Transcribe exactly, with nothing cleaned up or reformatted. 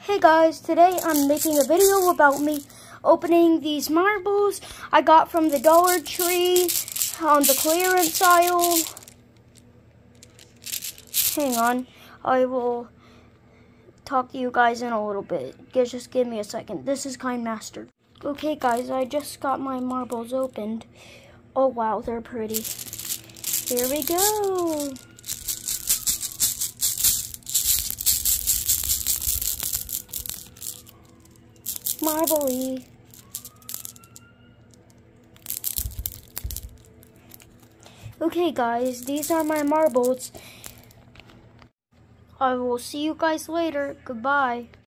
Hey guys, today I'm making a video about me opening these marbles I got from the Dollar Tree on the clearance aisle. Hang on, I will talk to you guys in a little bit. Just give me a second. This is Kind Master. Okay guys, I just got my marbles opened. Oh wow, they're pretty. Here we go. Marbly. Okay guys, these are my marbles. I will see you guys later. Goodbye.